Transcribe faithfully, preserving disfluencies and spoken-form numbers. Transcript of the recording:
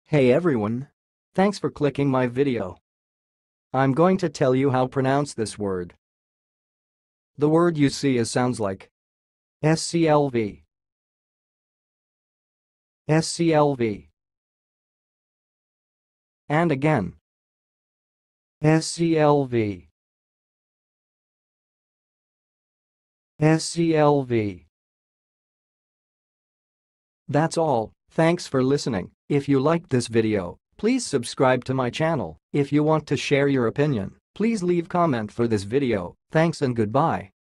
Hey everyone! Thanks for clicking my video. I'm going to tell you how to pronounce this word. The word you see is sounds like Sclv. Sclv. And again. Sclv. Sclv. That's all. Thanks for listening. If you liked this video, please subscribe to my channel. If you want to share your opinion, please leave comment for this video. Thanks and goodbye.